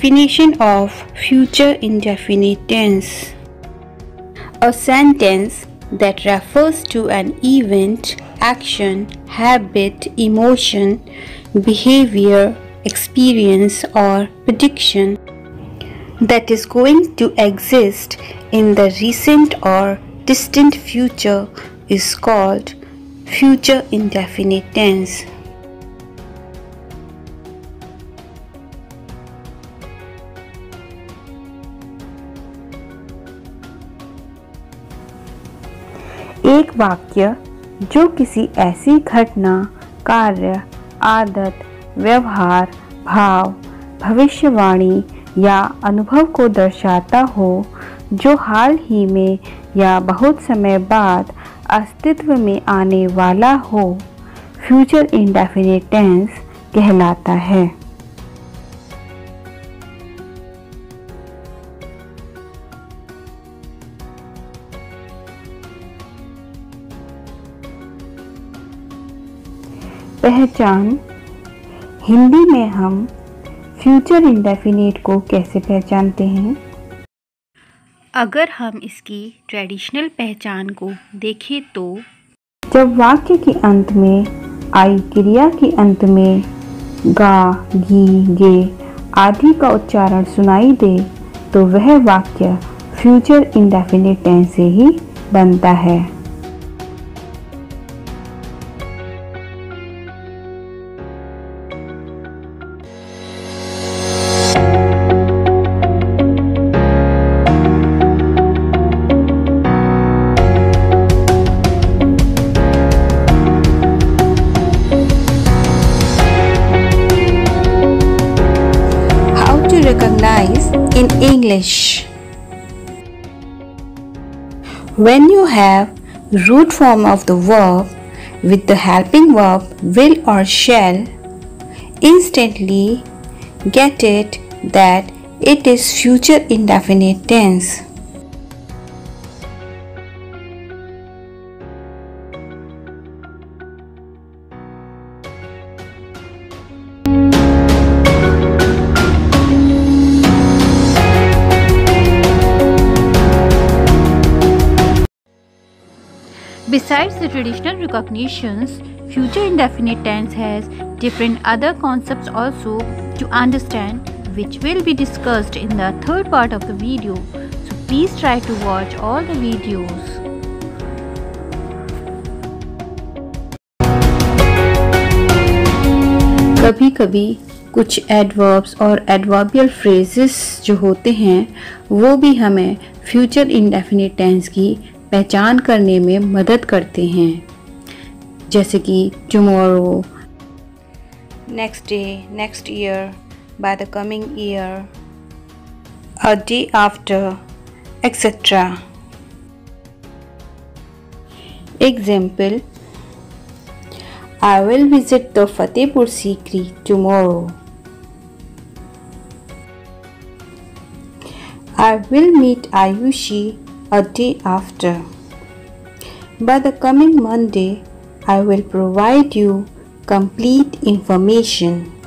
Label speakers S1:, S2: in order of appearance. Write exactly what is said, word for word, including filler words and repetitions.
S1: Definition of future indefinite tense. A sentence that refers to an event, action, habit, emotion, behavior, experience, or prediction that is going to exist in the recent or distant future is called future indefinite tense. एक वाक्य जो किसी ऐसी घटना, कार्य, आदत, व्यवहार, भाव, भविष्यवाणी या अनुभव को दर्शाता हो जो हाल ही में या बहुत समय बाद अस्तित्व में आने वाला हो, फ्यूचर इंडेफिनिट टेंस कहलाता है। पहचान। हिंदी में हम फ्यूचर इंडेफिनिट को कैसे पहचानते हैं?
S2: अगर हम इसकी ट्रेडिशनल पहचान को देखें तो
S1: जब वाक्य के अंत में आई क्रिया के अंत में गा, गी, गे आदि का उच्चारण सुनाई दे तो वह वाक्य फ्यूचर इंडेफिनिट टेंस से ही बनता है।
S2: Recognize in English. When you have root form of the verb with the helping verb will or shall, instantly get it that it is future indefinite tense. Besides the traditional recognitions, future indefinite tense has different other concepts also to understand, which will be discussed in the third part of the video. So please try to watch all the videos.
S1: कभी कभी कुछ adverbs और adverbial phrases जो होते हैं वो भी हमें फ्यूचर इंडेफिनिट टेंस की पहचान करने में मदद करते हैं, जैसे कि tomorrow, next day, next year, by the coming year, a day after, etcetera. Example, I will visit the Fatehpur Sikri tomorrow. I will meet Ayushi a day after. By the coming Monday, I will provide you complete information.